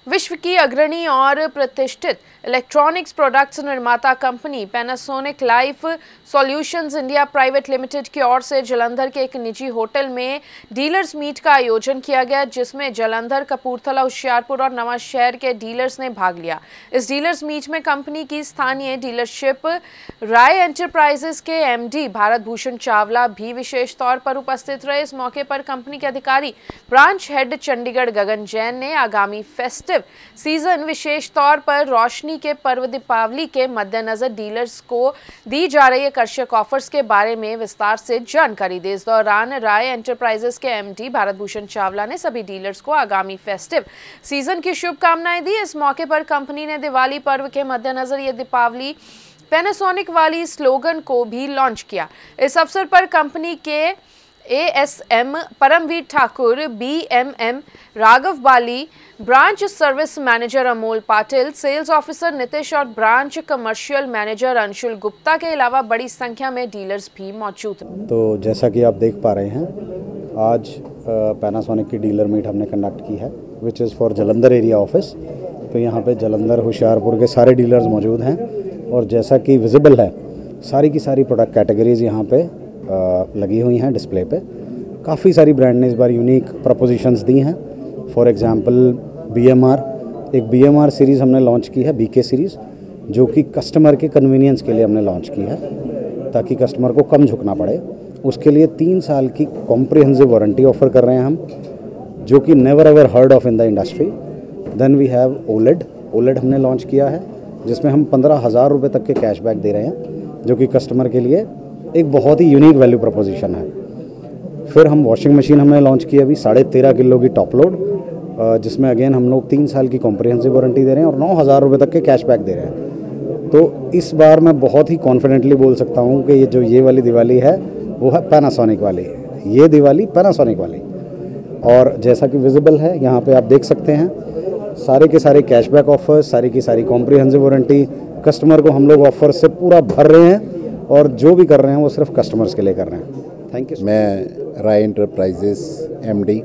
विश्व की अग्रणी और प्रतिष्ठित इलेक्ट्रॉनिक्स प्रोडक्ट्स निर्माता company Panasonic Life Solutions India Private Limited की ओर से जालंधर के एक निजी होटल में डीलर्स मीट का आयोजन किया गया, जिसमें जालंधर, कपूरथला, होशियारपुर और नवांशहर के डीलर्स ने भाग लिया। इस डीलर्स मीट में कंपनी की स्थानीय डीलरशिप राय एंटरप्राइजेस के एमडी भारत भूषण चावला भी विशेष तौर पर उपस्थित रहे। इस मौके पर कंपनी के अधिकारी ब्रांच हेड चंडीगढ़ गगन जैन ने आगामी फेस्टिव सीजन विशेष तौर पर रोशनी के पर्व दीपावली के मद्देनजर डीलर्स को दी जा रही आकर्षक ऑफर्स के बारे में विस्तार से जानकारी दी। इस दौरान राय एंटरप्राइजेस के एमडी भारत भूषण चावला ने सभी डीलर्स को आगामी फेस्टिव सीजन की शुभकामनाएं दी। इस मौके पर कंपनी ने दिवाली पर्व के मद्देनजर ये दीपावली पैनासोनिक वाली स्लोगन को भी लॉन्च किया। इस अवसर पर कंपनी के ASM Paramvir Thakur, BMM Raghav Bali, branch service manager Amol Patil, sales officer Nitish और branch commercial manager Anshul Gupta के अलावा बड़ी संख्या में डीलर्स भी मौजूद हैं। तो जैसा कि आप देख पा रहे हैं, आज पैनासोनिक की डीलर मीट हमने कंडक्ट की है, which is for Jalandhar area office. तो यहाँ पे जालंधर, होशियारपुर के सारे डीलर्स मौजूद हैं और जैसा कि विजिबल है, सारी की सारी प्रोडक्ट कैटेगरीज यहाँ पे लगी हुई हैं डिस्प्ले पे। काफ़ी सारी ब्रांड ने इस बार यूनिक प्रपोजिशंस दी हैं। फॉर एग्जांपल एक बीएमआर सीरीज़ हमने लॉन्च की है, बीके सीरीज़, जो कि कस्टमर के कन्वीनियंस के लिए हमने लॉन्च की है, ताकि कस्टमर को कम झुकना पड़े। उसके लिए 3 साल की कॉम्प्रिहेंसिव वारंटी ऑफर कर रहे हैं हम, जो कि never ever heard of in the industry. Then we have OLED हमने लॉन्च किया है, जिसमें हम 15,000 रुपये तक के कैशबैक दे रहे हैं, जो कि कस्टमर के लिए एक बहुत ही यूनिक वैल्यू प्रपोजिशन है। फिर हम वॉशिंग मशीन हमने लॉन्च की अभी 13.5 किलो की टॉप लोड, जिसमें अगेन हम लोग 3 साल की कॉम्प्रिहेंसिव वारंटी दे रहे हैं और 9,000 रुपये तक के कैशबैक दे रहे हैं। तो इस बार मैं बहुत ही कॉन्फिडेंटली बोल सकता हूँ कि ये वाली दिवाली है वो है पैनासोनिक वाली, ये दिवाली पैनासोनिक वाली। और जैसा कि विजिबल है यहाँ पे आप देख सकते हैं, सारे के सारे कैशबैक ऑफर्स, सारी की सारी कॉम्प्रिहेंसिव वारंटी, कस्टमर को हम लोग ऑफर से पूरा भर रहे हैं और जो भी कर रहे हैं वो सिर्फ कस्टमर्स के लिए कर रहे हैं। Thank you. मैं राय एंटरप्राइजेस एमडी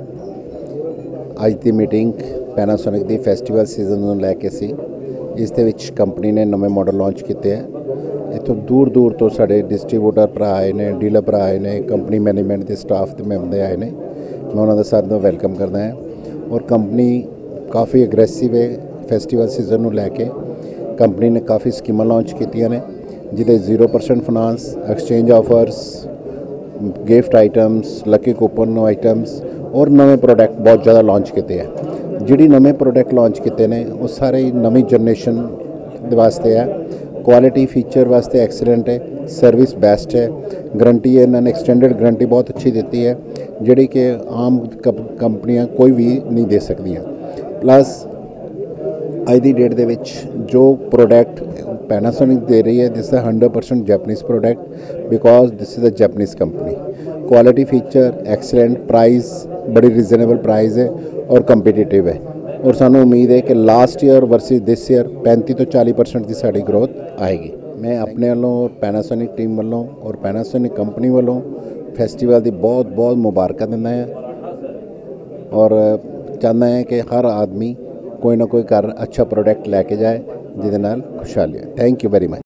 ਅੱਜ ਦੀ ਮੀਟਿੰਗ ਪੈਨਾਸੋਨਿਕ ਦੀ ਫੈਸਟੀਵਲ ਸੀਜ਼ਨ ਨੂੰ ਲੈ ਕੇ ਸੀ। ਇਸ ਦੇ ਵਿੱਚ ਕੰਪਨੀ ਨੇ ਨਵੇਂ ਮਾਡਲ ਲਾਂਚ ਕੀਤੇ ਹੈ। ਇੱਥੋਂ ਦੂਰ ਦੂਰ ਤੋਂ ਸਾਡੇ ਡਿਸਟ੍ਰੀਬਿਊਟਰ ਭਰਾ ਆਏ ਨੇ, ਡੀਲਰ ਭਰਾ ਆਏ ਨੇ, ਕੰਪਨੀ ਮੈਨੇਜਮੈਂਟ ਦੇ ਸਟਾਫ ਦੇ ਮੈਂਬਰ ਆਏ ਨੇ। ਮੈਂ ਉਹਨਾਂ ਦਾ ਸਾਰਿਆਂ ਦਾ ਵੈਲਕਮ ਕਰਦਾ ਹਾਂ। ਔਰ ਕੰਪਨੀ ਕਾਫੀ ਅਗਰੈਸਿਵ ਹੈ। ਫੈਸਟੀਵਲ ਸੀਜ਼ਨ ਨੂੰ ਲੈ ਕੇ ਕੰਪਨੀ ਨੇ ਕਾਫੀ ਸਕੀਮਾਂ ਲਾਂਚ ਕੀਤੀਆਂ ਨੇ, ਜਿਹਦੇ 0% finance, exchange offers, gift items, lucky coupon items और नवे प्रोडक्ट बहुत ज़्यादा लॉन्च किए हैं। जिहड़ी नवे प्रोडक्ट लॉन्च किए हैं वो सारे नवी जनरेशन वास्ते है। क्वालिटी फीचर वास्ते एक्सीलेंट है, सर्विस बेस्ट है, गारंटी है, इन्होंने एक्सटेंडेड गारंटी बहुत अच्छी दी है, जिहड़ी कि आम कंपनियां कोई भी नहीं दे सकदियां। प्लस आज की डेट दे विच जो प्रोडक्ट पैनासोनिक दे रही है, this is 100% Japanese product, because this is a Japanese company. Quality feature excellent, price बड़ी रिजनेबल प्राइस है और कंपीटिटिव है। और सानू उम्मीद है कि last year versus this year 35 तो 40% की साड़ी ग्रोथ आएगी। मैं अपने वालों और पैनासोनिक टीम वालों और पैनासोनिक कंपनी वालों फेस्टिवल की बहुत बहुत मुबारक दिंदा है और चाहता है कि हर आदमी कोई ना कोई घर अच्छा प्रोडक्ट लैके जाए, जिहदे नाल खुशहाली है। Thank you very much.